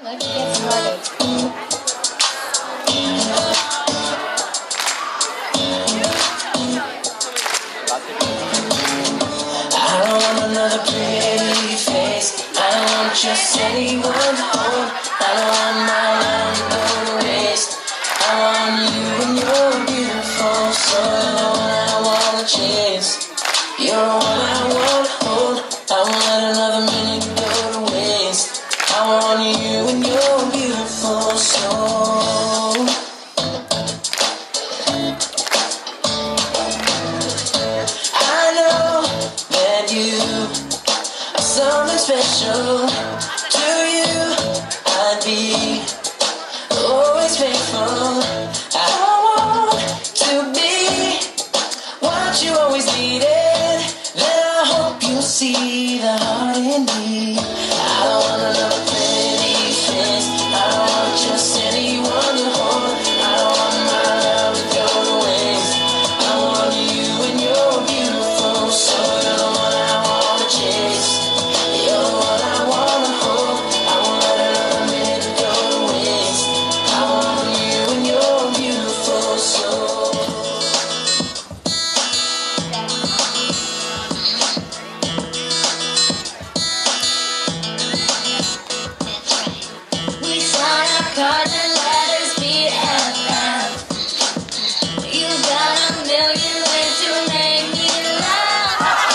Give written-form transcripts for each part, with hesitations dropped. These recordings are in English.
Let's get started. I don't want another pretty face. I don't want just anyone to hold. I don't want my life to go to waste. I want you and your beautiful soul. I wanna chase. You're the one I wanna hold. I won't let another minute go to waste. I want you and your beautiful soul. I know that you are something special. To you, I'd be always faithful. I want to be what you always needed. Then I hope you see the heart in me. I don't want another pretty face. I don't want just anyone to hold. I don't want my love to go to waste. I want you and your beautiful soul. You're the one I wanna chase. You're the one I wanna hold. I won't let another minute go to waste. I want you and your beautiful soul. We sign our cards and letters BFF. You got a million ways to make me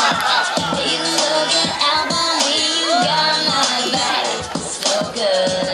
laugh. You looking out for me, you got my back. So good.